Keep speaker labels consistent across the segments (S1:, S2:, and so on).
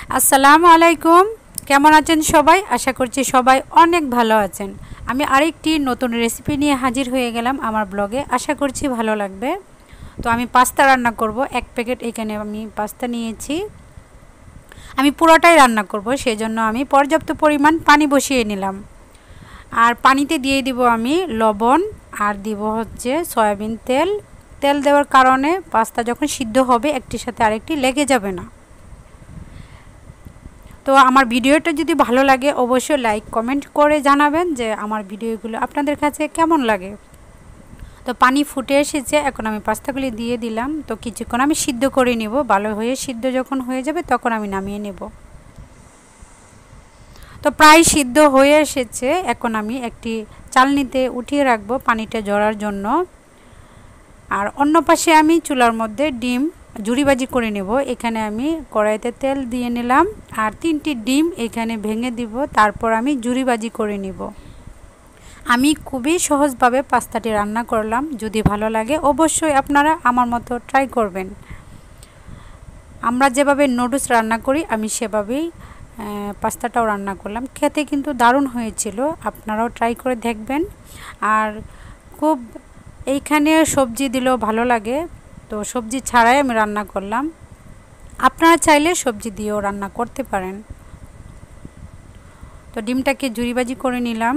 S1: আসসালামু আলাইকুম। কেমন আছেন সবাই? আশা করছি সবাই অনেক ভালো আছেন। আমি আরেকটি নতুন রেসিপি নিয়ে হাজির হয়ে গেলাম আমার ব্লগে। আশা করছি ভালো লাগবে। তো আমি পাস্তা রান্না করব। 1 প্যাকেট এখানে আমি পাস্তা নিয়েছি। আমি পুরোটাই রান্না করব, সেজন্য আমি পর্যাপ্ত পরিমাণ পানি বসিয়ে নিলাম। আর পানিতে দিয়ে দিব আমি লবণ, আর দিব হচ্ছে সয়াবিন তেল। তেল দেওয়ার কারণে পাস্তা যখন সিদ্ধ হবে একটির সাথে আরেকটি লেগে যাবে না। তো আমার ভিডিওটা যদি ভালো লাগে অবশ্যই লাইক কমেন্ট করে জানাবেন যে আমার ভিডিওগুলো আপনাদের কাছে কেমন লাগে। তো পানি ফুটে এসেছে, এখন আমি পাস্তাগুলি দিয়ে দিলাম। তো কিছুক্ষণ আমি সিদ্ধ করে নেব। ভালো হয়ে সিদ্ধ যখন হয়ে যাবে তখন আমি নামিয়ে নেব। তো প্রায় সিদ্ধ হয়ে এসেছে। এখন আমি একটি চালনিতে উঠিয়ে রাখবো পানিটা ঝরার জন্য। আর অন্য পাশে আমি চুলার মধ্যে ডিম ঝুরিবাজি করে নেব। এখানে আমি কড়াইতে তেল দিয়ে নিলাম আর 3টি ডিম এখানে ভেঙে দিব। তারপর আমি ঝুরিবাজি করে নেব। আমি খুবই সহজভাবে পাস্তাটি রান্না করলাম। যদি ভালো লাগে অবশ্যই আপনারা আমার মতো ট্রাই করবেন। আমরা যেভাবে নুডলস রান্না করি আমি সেভাবেই পাস্তাটাও রান্না করলাম। খেতে কিন্তু দারুণ হয়েছিল। আপনারাও ট্রাই করে দেখবেন। আর খুব এইখানে সবজি দিলেও ভালো লাগে, তো সবজি ছাড়াই আমি রান্না করলাম। আপনারা চাইলে সবজি দিয়েও রান্না করতে পারেন। তো ডিমটাকে ঝুরিবাজি করে নিলাম।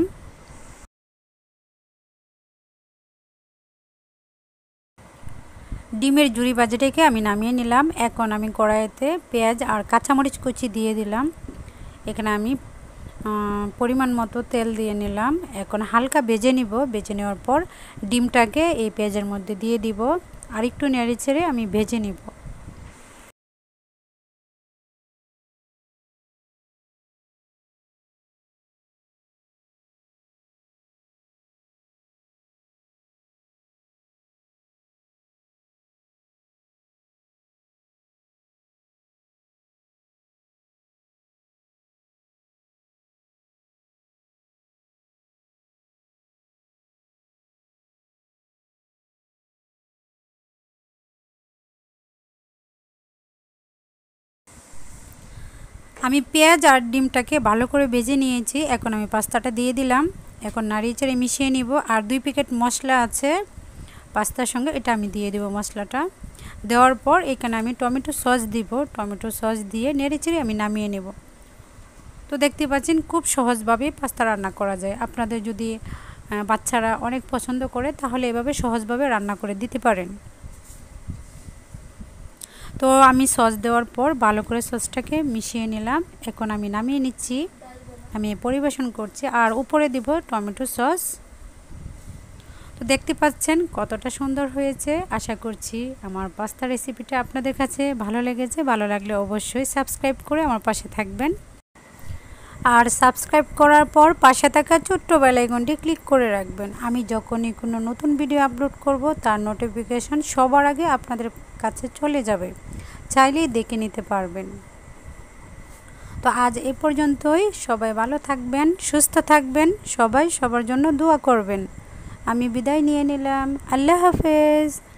S1: ডিমের ঝুরিবাজিটাকে আমি নামিয়ে নিলাম। এখন আমি কড়াইতে পেঁয়াজ আর কাঁচামরিচ কুচি দিয়ে দিলাম। এখানে আমি পরিমাণ মতো তেল দিয়ে নিলাম। এখন হালকা ভেজে নিব। ভেজে নেওয়ার পর ডিমটাকে এই পেঁয়াজের মধ্যে দিয়ে দিব। আর একটু নেড়ে চেড়ে আমি ভেজে নিব। আমি পেঁয়াজ আর ডিমটাকে ভালো করে ভেজে নিয়েছি। এখন আমি পাস্তাটা দিয়ে দিলাম। এখন নাড়িয়ে চাড়িয়ে মিশিয়ে নিব। আর 2 প্যাকেট মশলা আছে পাস্তার সঙ্গে, এটা আমি দিয়ে দেব। মশলাটা দেওয়ার পর এখানে আমি টমেটো সস দিব। টমেটো সস দিয়ে নেড়ে চেড়ে আমি নামিয়ে নেব। তো দেখতে পাচ্ছেন খুব সহজভাবে পাস্তা রান্না করা যায়। আপনাদের যদি বাচ্চারা অনেক পছন্দ করে তাহলে এভাবে সহজভাবে রান্না করে দিতে পারেন। তো আমি সস দেওয়ার পর ভালো করে সসটাকে মিশিয়ে নিলাম। এখন আমি নামিয়ে নিচ্ছি। আমি পরিবেশন করছি আর উপরে দিব টমেটো সস। তো দেখতে পাচ্ছেন কতটা সুন্দর হয়েছে। আশা করছি আমার পাস্তা রেসিপিটা আপনাদের কাছে ভালো লেগেছে। ভালো লাগলে অবশ্যই সাবস্ক্রাইব করে আমার পাশে থাকবেন। আর সাবস্ক্রাইব করার পর পাশে থাকা ছোট্ট বেল আইকনটি ক্লিক করে রাখবেন। আমি যখনই কোনো নতুন ভিডিও আপলোড করব তার নোটিফিকেশন সবার আগে আপনাদের কাছে চলে যাবে। চাইলেই দেখে নিতে পারবেন। তো আজ এই পর্যন্তই। সবাই ভালো থাকবেন, সুস্থ থাকবেন। সবাই সবার জন্য দোয়া করবেন। আমি বিদায় নিয়ে নিলাম। আল্লাহ হাফেজ।